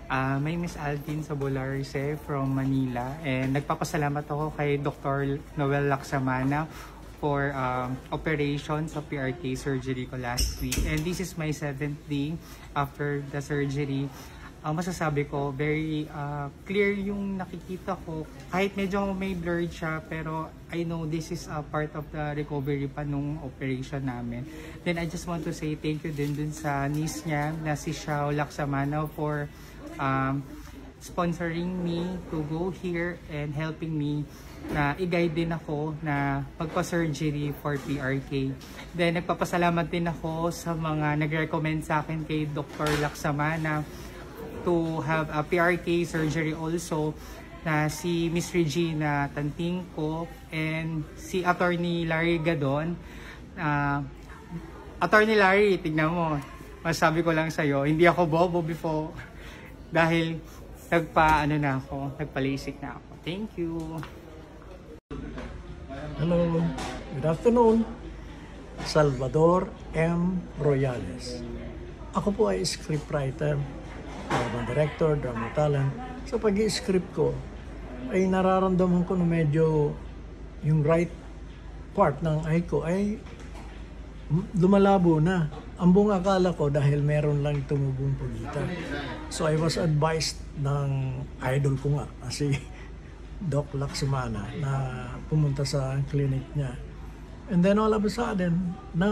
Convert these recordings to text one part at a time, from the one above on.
May Miss Alvin Sabularse from Manila, and nagpapasalamat ako kay Dr. Noel Laksamana for operation sa PRK surgery ko last week. And this is my 7th day after the surgery. Masasabi ko, very clear yung nakikita ko. Kahit medyo may blurred siya, pero I know this is a part of the recovery pa nung operation namin. Then I just want to say thank you din dun sa niece niya na si Xiao Laksamana for sponsoring me to go here and helping me na i-guide din ako na pagpa-surgery for PRK. Then nagpapasalamat din ako sa mga nag-recommend sa akin kay Dr. Laksamana to have a PRK surgery also, na si Miss Regina Tantingco and si Attorney Larry Gadon. Attorney Larry, tignan mo, masabi ko lang sa'yo, hindi ako bobo before dahil nagpa-LASIK na ako. Thank you. Hello, good afternoon. Salvador M. Royales. Ako po ay scriptwriter, drama director, drama talent. Sa pag-i-script ko, ay nararamdaman ko na medyo yung right part ng eye ko ay lumalabo na. Ang buong akala ko dahil meron lang tumubong pugita. So I was advised ng idol ko nga, si Doc Laksamana, na pumunta sa clinic niya. And then all of a sudden, na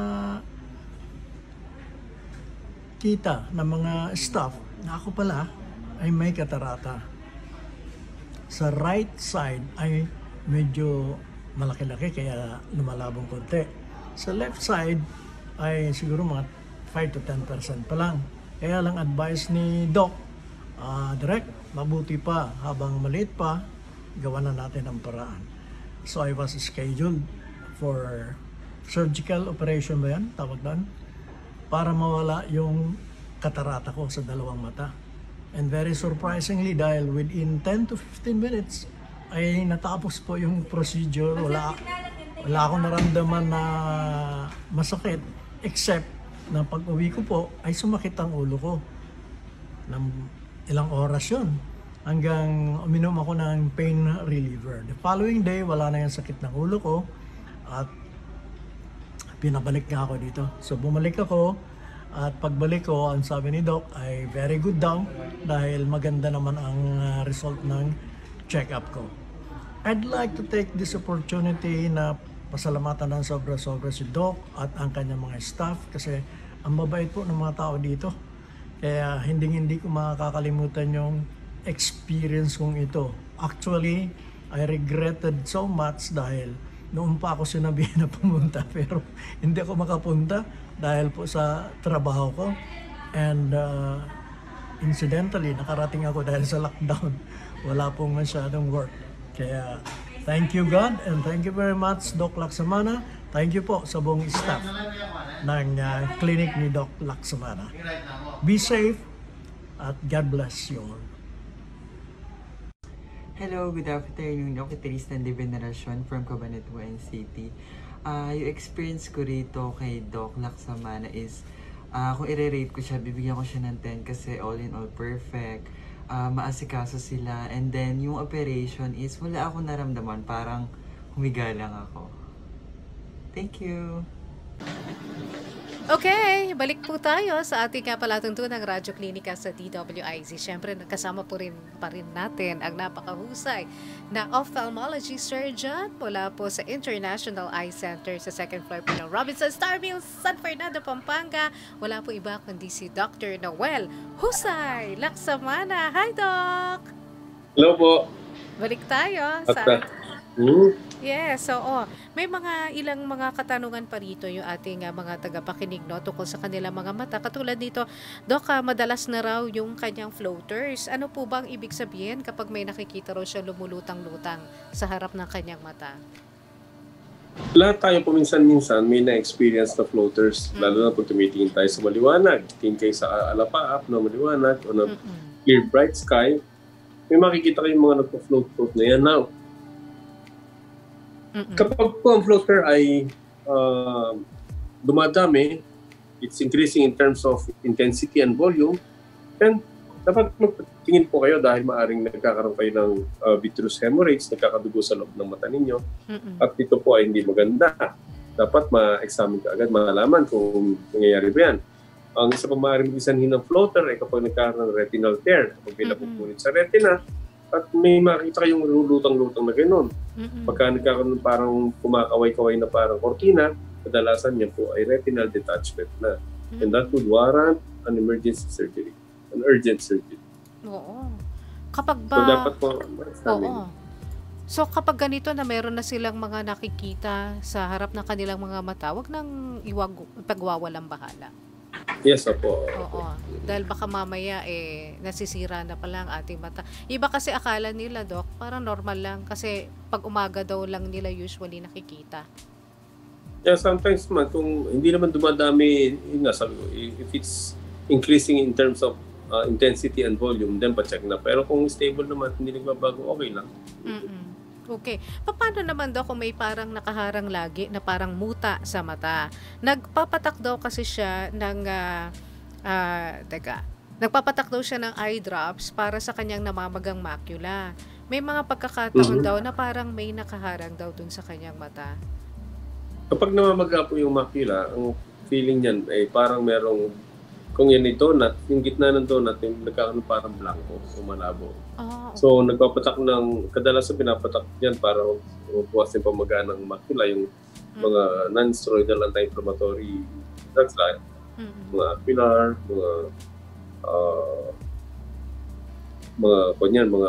kita ng mga staff na ako pala ay may katarata. Sa right side ay medyo malaki-laki kaya lumalabong konti. Sa left side ay siguro mga 5 to 10% pa lang. Kaya lang advice ni Doc, direct, mabuti pa habang maliit pa, gawa na natin ang paraan. So I was scheduled for surgical operation ba yan? Tawag doon? Para mawala yung katarata ko sa dalawang mata. And very surprisingly, dahil within 10 to 15 minutes, ay natapos po yung procedure. Wala akong naramdaman na masakit, except na pag-uwi ko po, ay sumakit ang ulo ko. Ng ilang oras yun. Hanggang uminom ako ng pain reliever. The following day, wala na yung sakit ng ulo ko. At pinabalik nga ako dito. So bumalik ako at pagbalik ko, ang sabi ni Doc ay very good daw dahil maganda naman ang result ng check-up ko. I'd like to take this opportunity na pasalamatan ng sobra-sobra si Doc at ang kanyang mga staff kasi ang mabait po ng mga tao dito. Kaya hindi ko makakalimutan yung experience kong ito. Actually, I regretted so much dahil noon pa ako sinabihan na pumunta pero hindi ako makapunta dahil po sa trabaho ko. And incidentally, nakarating ako dahil sa lockdown. Wala pong masyadong work. Kaya thank you God and thank you very much Doc Laksamana. Thank you po sa buong staff ng clinic ni Doc Laksamana. Be safe at God bless you all. Hello, good afternoon. Ako Tristan de Veneracion from Cabanatuan City. Yung experience ko rito kay Doc Laksamana is, kung i-rate ko siya, bibigyan ko siya ng 10 kasi all in all perfect. Maasikaso sila. And then, yung operation is, wala akong naramdaman. Parang humiga lang ako. Thank you! Okay, balik po tayo sa ating palatuntunang Radyo Klinika sa DWIZ. Siyempre, kasama po pa rin natin ang napakahusay na ophthalmology surgeon mula po sa International Eye Center sa 2nd floor po ng Robinson Star Mills, San Fernando, Pampanga. Wala po iba kundi si Dr. Noel Husay Laksamana. Hi, Doc! Hello po! Balik tayo sa... Yes, so may ilang mga katanungan pa rito yung ating mga tagapakinig, no, tungkol sa kanilang mga mata. Katulad dito, Doc, madalas na raw yung kanyang floaters. Ano po bang ibig sabihin kapag may nakikita raw siya lumulutang-lutang sa harap ng kanyang mata? Lahat tayo paminsan-minsan may na-experience na floaters, lalo na pag tumitingin tayo sa maliwanag. Tingin kayo sa alapaap na maliwanag o na clear bright sky, may makikita kayong mga nagpa-float na yan now. Kapag po ang floater ay dumadami, it's increasing in terms of intensity and volume, then dapat magtingin po kayo dahil maaring nagkakaroon kayo ng vitreous hemorrhage, nagkakadugo sa loob ng mata ninyo. At ito po ay hindi maganda. Dapat ma-examine ka agad, malaman kung nangyayari ba yan. Ang isa pa maaaring isanhin ng floater ay kapag nagkakaroon ng retinal tear, kapag may napupunit sa retina, at may makita kayong lutang-lutang na gano'n. Pagka nagkakaroon parang kumakaway-kaway na parang kortina, kadalasan yan po ay retinal detachment na. And that would warrant an emergency surgery, an urgent surgery. Oo. Kapag ba... So dapat po, Oo. So kapag ganito na meron na silang mga nakikita sa harap ng kanilang mga mata, wag nang pagwawalang bahala. yes, opo. Oo. Dahil baka mamaya nasisira na pala ang ating mata. Iba kasi akala nila, Doc, parang normal lang kasi pag umaga daw lang nila usually nakikita. Yeah, sometimes man, kung hindi naman dumadami, yun nga sabi ko, if it's increasing in terms of intensity and volume, then pa-check na. Pero kung stable naman, hindi nagbabago, okay lang. Okay. Paano naman daw kung may parang nakaharang lagi na parang muta sa mata? Nagpapatak daw kasi siya ng nagpapatak daw siya ng eye drops para sa kanyang namamagang macula. May mga pagkakataon daw na parang may nakaharang daw dun sa kanyang mata. Kapag namamaga po yung macula, ang feeling niyan ay parang merong, kung yan ay donut, yung gitna ng donut, yung nagkakaroon parang blanco o malabo. Okay. So, nagpapatak kadalasan pinapatak yan para mabuwas yung pamaga ng macula, yung mga non-steroidal anti-inflammatory drugs like mga Apilar, mga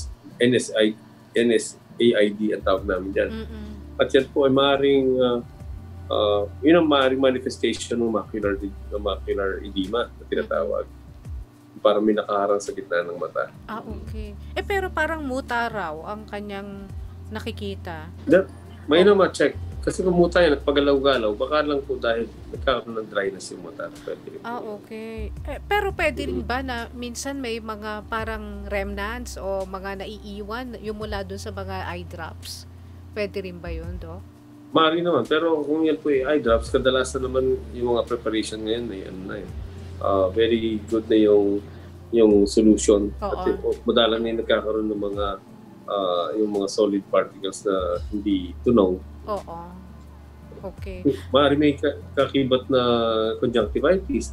NSAID ang tawag namin dyan. At yan po ay maaaring yun ang maaaring manifestation ng macular edema na tinatawag. Parang may nakaharang sa gitna ng mata. Okay. Pero parang muta raw ang kanyang nakikita. May na ma-check. Kasi kung muta yan, nagpagalaw-galaw, baka lang po dahil nagkakaroon ng dryness yung mata. Okay. Pero pwede rin ba na minsan may mga parang remnants o mga naiiwan yung mula dun sa mga eye drops? Pwede rin ba yun, Doc? Maaari naman. Pero kung yan po yung eye drops, kadalasan naman yung mga preparation ngayon very good na yung solution. At madalang na yung nagkakaroon ng mga yung mga solid particles na hindi tunaw. Oo. Okay. Maaari may kakibat na conjunctivitis,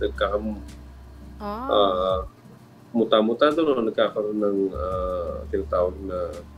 muta-muta doon, nagkakaroon ng tinatawag na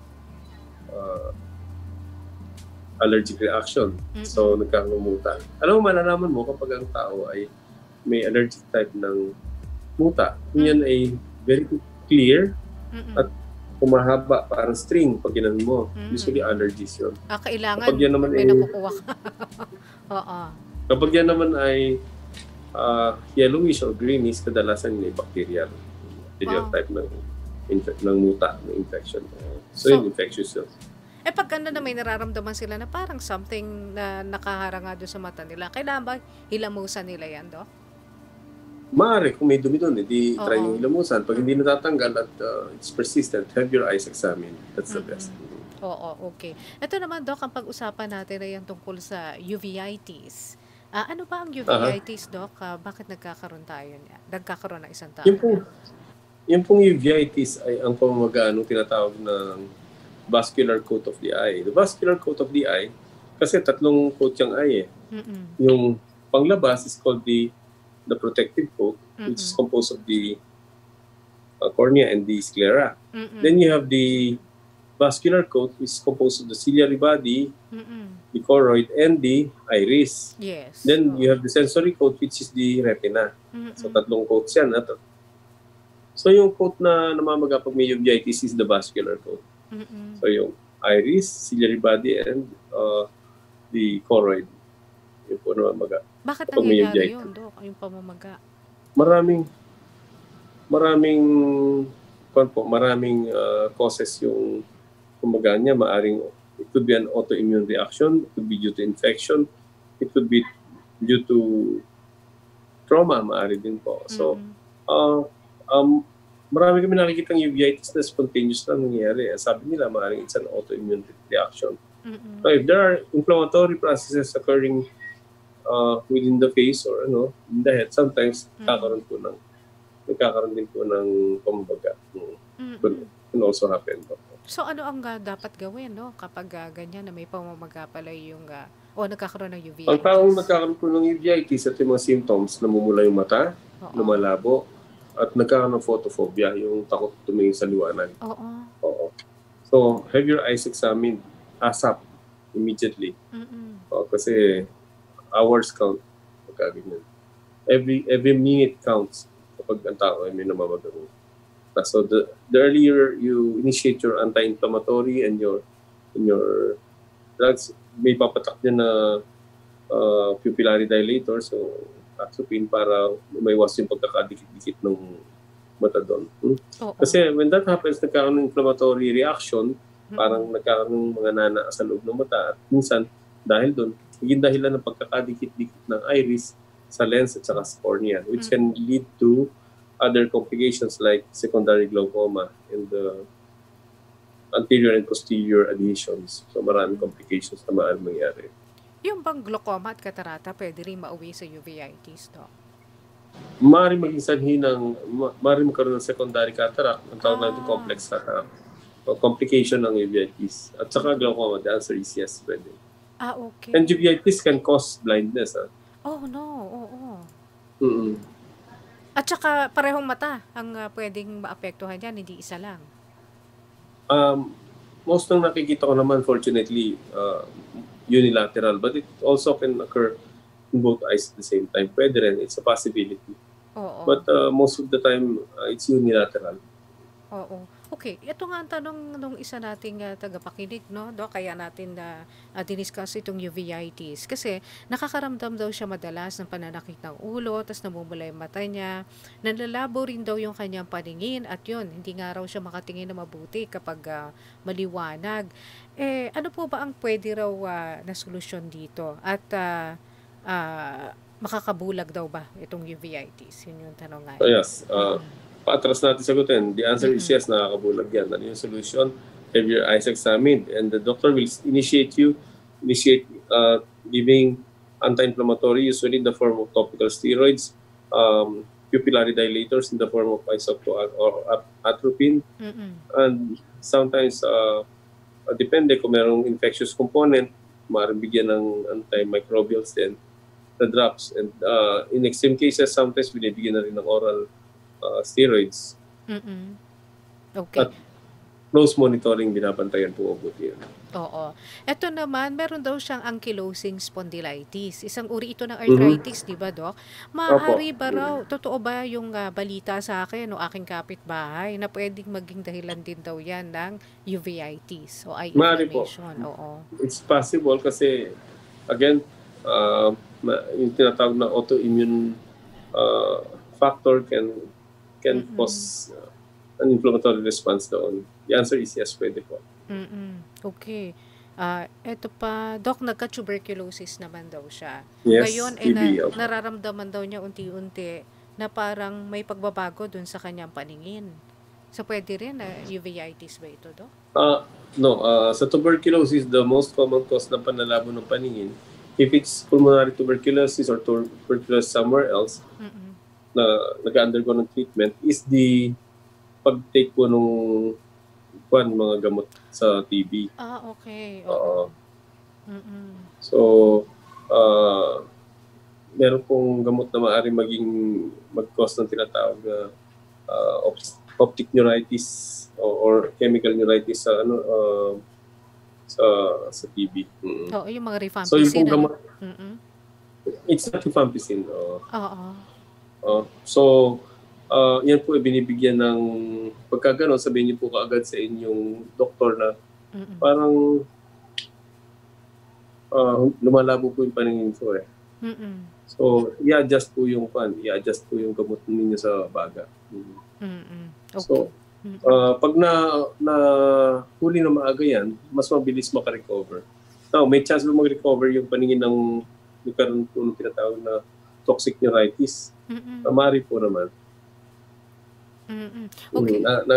allergic reaction. So, nagkakaroon ng muta. Alam mo, malalaman mo kapag ang tao ay may allergic type ng muta. Yan ay very clear at kumahaba, parang string pag ginan mo. Usually allergies yun. Kailangan kapag yan naman may nakukuha ka. Oo. Kapag yan naman ay yellowish or greenish, kadalasan yun ay bacterial type ng muta, ng infection. So yun, infectious yun. Pag na may nararamdaman sila na parang something na nakaharang nga doon sa mata nila, kailangan ba hilamusan nila yan, Doc? Maaari, kung may dumi doon, try yung hilamusan. Pag hindi natatanggal at it's persistent, have your eyes examined. That's the best. Oo, okay. Ito naman, Doc, ang pag-usapan natin ay yung tungkol sa uveitis. Ano ba ang uveitis, Doc? Bakit nagkakaroon ng isang tao? Yung pong uveitis ay ang pamamaga ng tinatawag ng vascular coat of the eye. The vascular coat of the eye, kasi tatlong coat yung eye. Yung panglabas is called the protective coat, which is composed of the cornea and the sclera. Then you have the vascular coat, which is composed of the ciliary body, the choroid, and the iris. Yes. Then you have the sensory coat, which is the retina. So tatlong coats yan. So yung coat na namamaga pag may uveitis is the vascular coat. So yung iris, ciliary body, and the choroid. Yung po namamaga. Bakit nangyayari yun, Doc? Yung pamamaga? Maraming causes yung pamamaga niya. It could be an autoimmune reaction, it could be due to infection, it could be due to trauma, maaari din po. So, marami kami nakikitang uveitis na spontaneous lang nangyayari. Sabi nila, maaaring it's an autoimmune reaction. So if there are inflammatory processes occurring within the face or in the head, sometimes kakaroon po ng nagkakaroon din po ng pambaga. Can also happen. So ano ang dapat gawin, no? Kapag ganyan na may pamamaga pala yung o nagkakaroon ng Ang taong uveitis. nagkakaroon po ng uveitis at yung mga symptoms, namumula yung mata, Oo. lumalabo, at nagkakaroon ng photophobia, yung takot tumingin sa liwanag. Oo. Oo. So, have your eyes examined ASAP immediately. Kasi hours count pagka ganyan. Every minute counts kapag ang tao ay may namamagang. So the earlier you initiate your anti-inflammatory and your drugs, may papatak niya na pupillary dilator, so atropine, para maiwas yung pagkakadikit-dikit ng mata doon. Oo. Kasi when that happens, nagkaroon ng inflammatory reaction, parang nagkaroon ng mga nana sa loob ng mata, at minsan dahil doon, naging dahilan ng pagkakadikit-dikit ng iris sa lens at saka sa cornea, which can lead to other complications like secondary glaucoma and anterior and posterior adhesions. So maraming complications na maaaring mangyari. Yung bang glaucoma at catarata pwede rin mauwi sa uveitis, Doc? Maaaring maging sanhi ng, maaaring magkaroon ng secondary cataract, ang tawag natin complex cataract. O complication ng uveitis. At saka glaucoma, the answer is yes, pwede. Okay. And uveitis can cause blindness. Oh, no. Oo. Mm-mm. At saka parehong mata ang pwedeng maapektuhan yan, hindi isa lang. Most ng nakikita ko naman, fortunately, unilateral, but it also can occur in both eyes at the same time. Pwede rin, it's a possibility. Oo. But most of the time, it's unilateral. Oo. Okay, ito nga ang tanong nung isa nating tagapakinig, no? Do, kaya natin diniscuss itong uveitis. Kasi nakakaramdam daw siya madalas ng pananakit ng ulo, tapos namumula yung mata niya, nanlalabo rin daw yung kanyang paningin, at yun, hindi nga raw siya makatingin na mabuti kapag maliwanag. Ano po ba ang pwede raw na solusyon dito? At makakabulag daw ba itong uveitis? Yun yung tanong nga. So yes, paatras natin sagutin. The answer is yes, nakakabulag yan. Ano yung solution? Have your eyes examined, and the doctor will initiate giving anti-inflammatory, usually in the form of topical steroids, pupillary dilators in the form of isopro or atropine, and sometimes, depende kung merong infectious component, maaaring bigyan ng antimicrobials din, the drops. And in extreme cases, sometimes binibigyan na rin ng oral steroids. Okay. At close monitoring, binabantayan po mabuti yan. Oo. Ito naman, meron daw siyang ankylosing spondylitis. Isang uri ito ng arthritis, di ba, Doc? Maaari ba raw, totoo ba yung balita sa akin o aking kapitbahay na pwedeng maging dahilan din daw yan ng uveitis o eye inflammation? Oo. It's possible kasi, again, yung tinatawag na autoimmune factor can cause an inflammatory response doon. The answer is yes, pwede po. Okay. Ito pa, Doc, nagka-tuberculosis naman daw siya. Yes, Ngayon, TB. nararamdaman daw niya unti-unti na parang may pagbabago dun sa kanyang paningin. So, pwede rin na uveitis ba ito, Doc? No. Sa tuberculosis, the most common cause ng panlalabo ng paningin, if it's pulmonary tuberculosis or tuberculosis somewhere else, na nag-undergo ng treatment, is the pag-take po ng mga gamot sa TB. Okay. Oo. So, meron pong gamot na maaaring mag-cause ng tinatawag na optic neuritis or chemical neuritis sa TB. Oo, yung mga rifampicin. So, yung pong gamot, it's not rifampicin. So, yan po binibigyan ng pagkagano, sabihin niyo po kaagad sa inyong doktor na parang lumalabo po yung paningin ko eh. So, i-adjust po yung gamot ninyo sa baga. Okay. So, pag na huli na maaga yan, mas mabilis makarecover. Now, may chance mo mag-recover yung paningin ng nagkaroon po ng tinatawag na toxic neuritis. Mari po naman. Okay.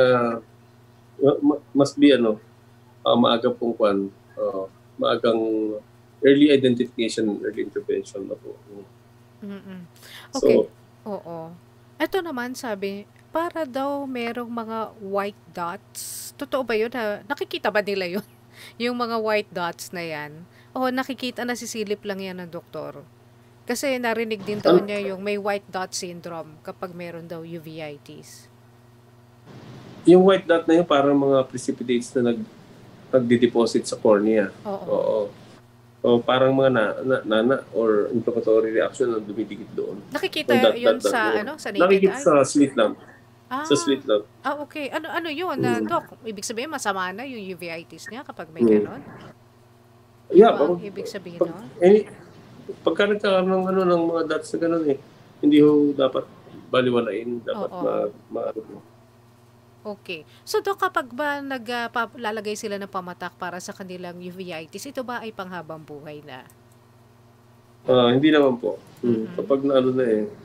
Must be maaga pong maagang early identification, early intervention na po. Okay. So, oo. Eto naman sabi, para daw merong mga white dots. Totoo ba yun? Nakikita ba nila yun? Yung mga white dots na yan? O nakikita, nasisilip lang yan ng doktor? Kasi narinig din daw Ang- niya yung may white dot syndrome kapag meron daw uveitis. Yung white dot na yun, parang mga precipitates na nagdi-deposit sa cornea. Oo. Oo. O parang mga nana or inflammatory reaction na dumidikit doon. Nakikita Yung yun dot sa, na yun. ano, sa naked Nakikita eye? sa slit lamp. Ah, Sa slit lamp. okay. Ano yun, Doc? Ibig sabihin, masama na yung uveitis niya kapag may Mm. ganon? Yeah, Ba ang pag, ibig sabihin pag, nun? pagka nagkakaroon ng, ng mga dots na gano'n hindi ho dapat baliwalain, dapat Oo. ma Okay. So, Doc, kapag ba lalagay sila ng pamatak para sa kanilang uveitis, ito ba ay panghabang buhay na? hindi naman po. Mm-mm. Kapag na ano na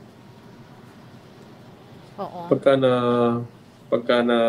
Oo. pagka na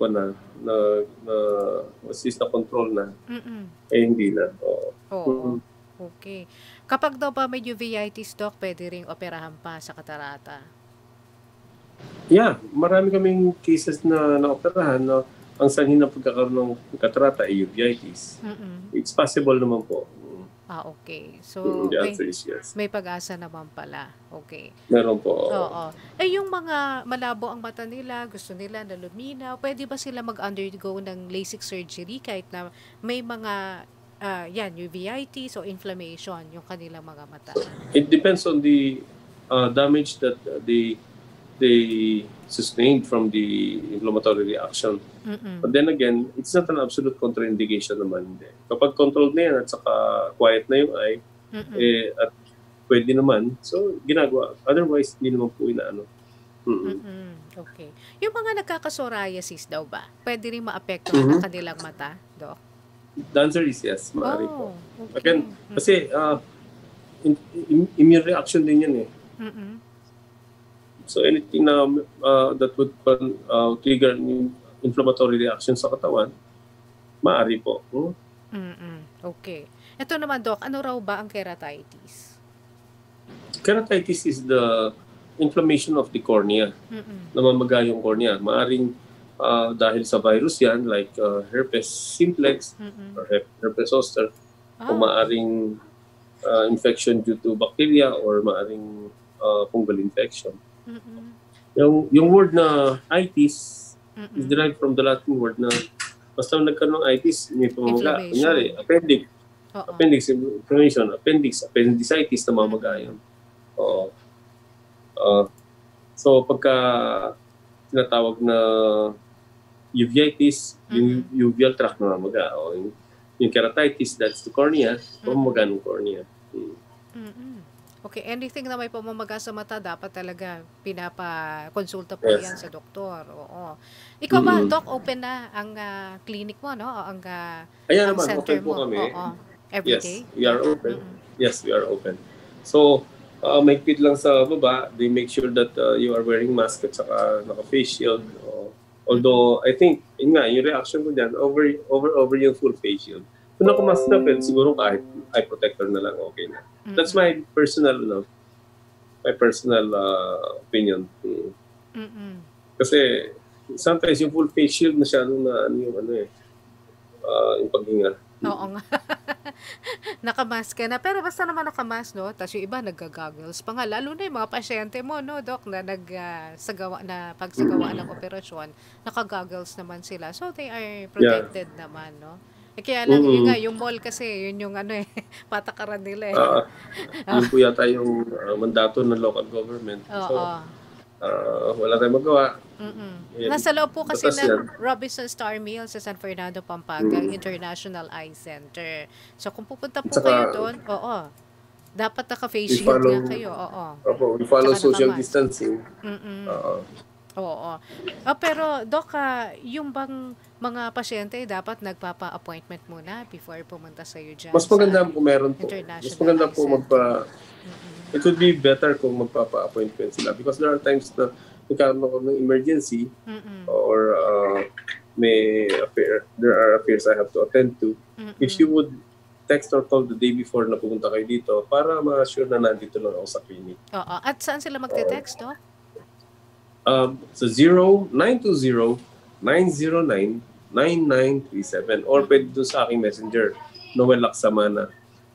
assist na control na, Mm-mm. hindi na. Oo. Oo. Okay. Kapag daw ba may uveitis, Doc, pwede ring operahan pa sa katarata? Yeah, marami kaming cases na naoperahan na ang sanhin ng pagkakaroon ng catarata ay uveitis. Mm-mm. It's possible naman po. Okay. So, The answer is yes. may pag-asa naman pala. Okay. Meron po. Oo. Yung mga malabo ang mata nila, gusto nila na luminaw, pwede ba sila mag-undergo ng LASIK surgery kahit na may mga uveitis o inflammation yung kanilang mga mata? It depends on the damage that they sustained from the inflammatory reaction. Mm-mm. But then again, it's not an absolute contraindication naman. Hindi. Kapag controlled na yan at saka quiet na yung eye, Mm-mm. at pwede naman, so ginagawa. Otherwise, hindi naman po inaano. Mm-mm. Okay. Yung mga nagkaka-psoriasis daw ba, pwede rin maapektuhan ang kanilang mata, Doc? The answer is yes, maaari po. Okay. Again, kasi immune reaction din yan Mm-mm. So anything na that would trigger inflammatory reaction sa katawan, maaari po. Mm-mm. Okay. Ito naman, Doc, ano raw ba ang keratitis? Keratitis is the inflammation of the cornea. Mm-mm. Namamaga yung cornea. Maaring dahil sa virus yan, like herpes simplex Mm-mm. or herpes zoster, o Ah, maaring infection due to bacteria or maaring fungal infection. mm-mm. Yung word na itis is Mm-mm. derived from the Latin word na basta nagkaroon ng itis, may pamamaga. Inflammation. Kunyari, Oo. appendix inflammation, appendicitis na mamaga yun. Oo. So pagka tinatawag na uveitis, yung uveal tract na mamaga. O yung keratitis, that's the cornea, pamamaga ng cornea. Mm-mm. Okay, anything na may pamamaga sa mata, dapat talaga pinapakonsulta po Yes. yan sa doktor. Oo. Ikaw ba, Mm-mm. Doc, open na ang clinic mo, no? O ang Ayan naman, center open po mo? kami. Oo. Every Yes, day? we are open. Mm-mm. Yes, we are open. So, may fit lang sa baba. They make sure that you are wearing mask at saka naka-face shield. Although, I think, yun nga, yung reaction ko dyan, over yung full face shield. Kung naka-mask na, pero siguro kahit eye protector na lang, okay na. That's my personal, opinion. Mm-mm. Kasi, sometimes yung full face shield masyadong na, yung paghinga. Oo nga. Nakamask ka na. Pero basta naman nakamask, no? Tapos yung iba nag-goggles pa nga. Lalo na yung mga pasyente mo, no, Doc, na pagsagawa ng operasyon, naka-goggles naman sila. So, they are protected naman, no? Kaya lang, yun nga, yung mall kasi, yun yung patakaran nila Yun po yata yung mandato ng local government. So, Oo. wala tayong magawa. Yan. Nasa loob po kasi Batas ng yan. Robinson Star Mill sa San Fernando, Pampanga, International Eye Center. So, kung pupunta po Saka, kayo doon, dapat naka-face we shield follow- nga kayo. Oo. We follow Saka social nakamask. distancing. Mm-mm. Oo. Oo. Pero, Doc, yung bang mga pasyente dapat nagpapa-appointment muna before pumunta sa'yo dyan? Mas maganda po meron po. International Mas maganda Eye po Center. it would be better kung magpapa-appointment sila because there are times na nagkaroon ako ng emergency Mm-mm. or there are affairs I have to attend to. Mm-mm. If you would text or call the day before na pumunta kayo dito para ma-assure na nandito lang ako sa clinic. Oo. At saan sila magte-text, Doc? sa 0920-909-9937 or pwede doon sa aking messenger, Noel Lacsamana.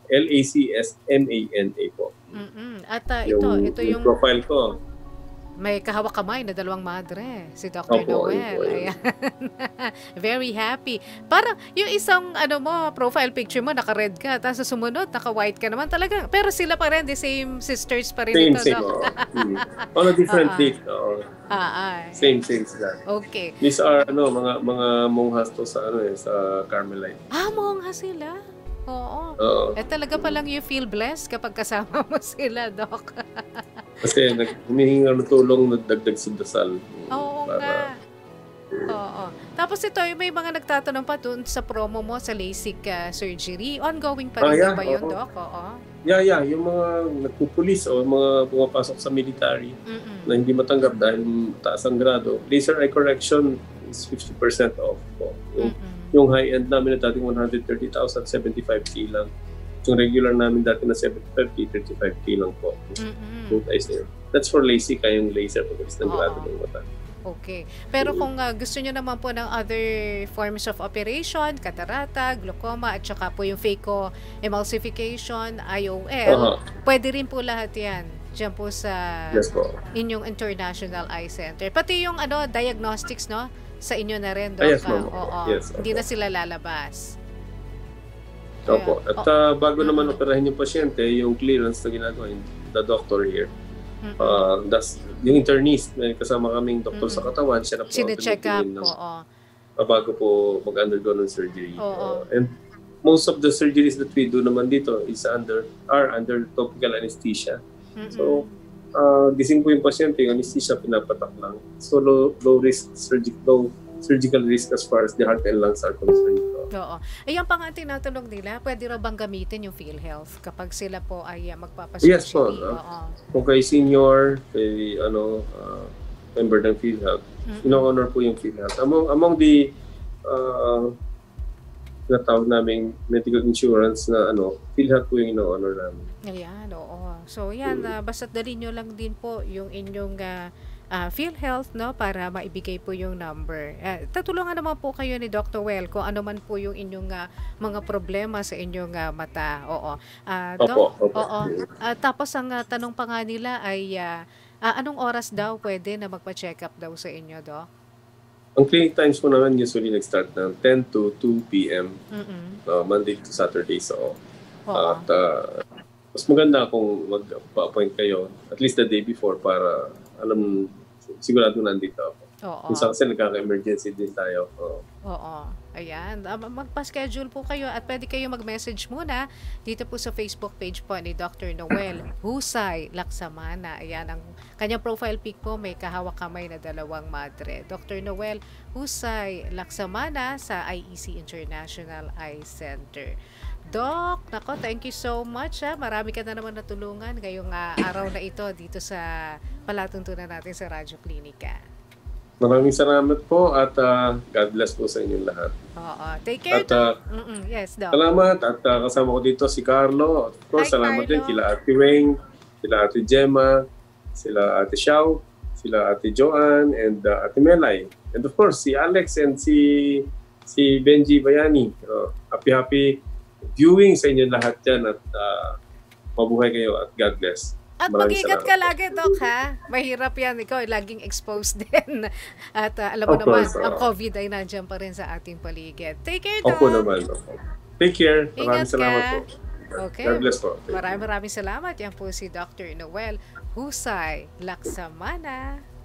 Lacsmana po. At ito yung profile ko. may kahawak kamay na dalawang madre, si Dr. Opo, Noel. opo. Ayan. Very happy. Parang yung isang profile picture mo, naka-red ka, tapos sa sumunod, naka-white ka naman talaga. Pero sila pa rin, the same sisters pa rin ito. Same. No? On a different date. Same sila. Okay. These are mga monghas to sa sa Carmelite. Mongha sila. Oo. Oo. Talaga palang you feel blessed kapag kasama mo sila, Doc. Kasi humihingi ng tulong, nagdagdag sa dasal. Oo nga. Oo. Tapos ito, may mga nagtatanong pa dun sa promo mo sa LASIK surgery. Ongoing pa rin ba yun, Doc? Oo. Yeah. Yung mga nagpupulis o mga pumapasok sa military na hindi matanggap dahil taas ang grado, laser eye correction is 50% off po. Yung high-end namin na dating 130,000, 75K lang. Yung regular namin dati na 75K, 35K lang po. That's for LASIK, yung laser pagkalis ng grado ng mata. Okay. Pero kung gusto nyo naman po ng other forms of operation, catarata, glaucoma, at saka po yung phacoemulsification, IOL, pwede rin po lahat yan. Diyan po sa inyong International Eye Center. Pati yung diagnostics, no? Sa inyo na rin, Doc. Yes, ma'am. Hindi na sila lalabas. Opo. At bago naman operahin yung pasyente, yung clearance na ginagawa, the doctor here, yung internist, may kasama kaming doktor sa katawan, siya na po sine-check up. Bago po mag-undergo ng surgery. And most of the surgeries that we do naman dito are under topical anesthesia. So, gising po yung pasyente, yung anesthesia pinapatak lang. So, low surgical risk as far as the heart and lungs are concerned. Oo. Yung pang tinatanong nila, pwede raw bang gamitin yung PhilHealth kapag sila po ay magpapasurgery? Yes po. Kung kay senior, kay member ng PhilHealth, ino-honor po yung PhilHealth. Among the natawag naming medical insurance na PhilHealth po yung ino-honor namin. Ayan, oo. So yan, basta't dali nyo lang din po yung inyong PhilHealth, no, para maibigay po yung number. Tatulungan naman po kayo ni Dr. Well kung ano man po yung inyong mga problema sa inyong mata. Oo. Opo. Tapos ang tanong pa nga nila ay anong oras daw pwede na magpa-check up daw sa inyo, Doc? Ang clinic times po naman usually nag-start ng 10 to 2 p.m. Monday to Saturday. So, at mas maganda kung mag-appoint kayo at least the day before para sigurado nandito ako. Minsan kasi nagkaka-emergency din tayo. Oo. Ayan. Magpa-schedule po kayo at pwede kayo mag-message muna dito po sa Facebook page po ni Dr. Noel Husay Lacsamana. Ayan. Ang kanyang profile pic po may kahawak kamay na dalawang madre. Dr. Noel Husay Lacsamana sa IEC International Eye Center. Doc, nako, thank you so much. Marami ka na naman natulungan ngayong araw na ito dito sa palatuntunan natin sa Radyo Klinika. Maraming salamat po at God bless po sa inyong lahat. Take care, Doc. Yes, Doc. Salamat at kasama ko dito si Carlo. Of course, salamat din kila Ate Weng, sila Ate Gemma, sila Ate Xiao, sila Ate Joanne, and Ate Melay. And of course, si Alex and si Benji Bayani. Happy viewing sa inyo lahat dyan at mabuhay kayo at God bless. At mag-ingat ka lagi, Doc, ha? Mahirap yan. Ikaw laging exposed din. At alam mo naman, ang COVID ay nandiyan pa rin sa ating paligid. Take care, Doc. Opo naman. Take care. Maraming salamat po. Okay. God bless po. Maraming salamat. Yan po si Dr. Noel Husay Lacsamana.